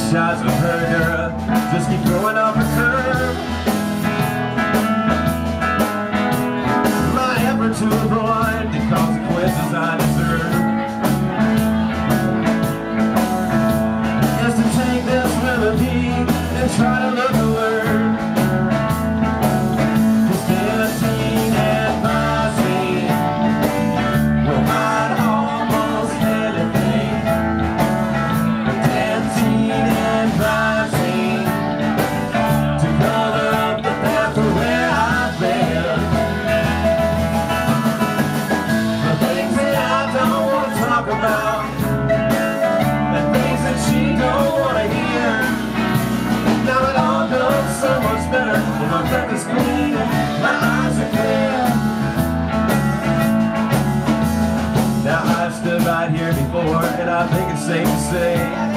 shots of her, girl, just keep throwing off her curve. My effort to avoid the consequences I deserve is to take this remedy and try to look alert. Cause Dentyne and Visine will hide almost anything. Dentyne and Visine to cover up the path to where I've been. The things that I don't want to talk about, the things that she don't want to hear. Now it all goes so much better when my breath is clean and my eyes are clear. Now I've stood right here before, and I think it's safe to say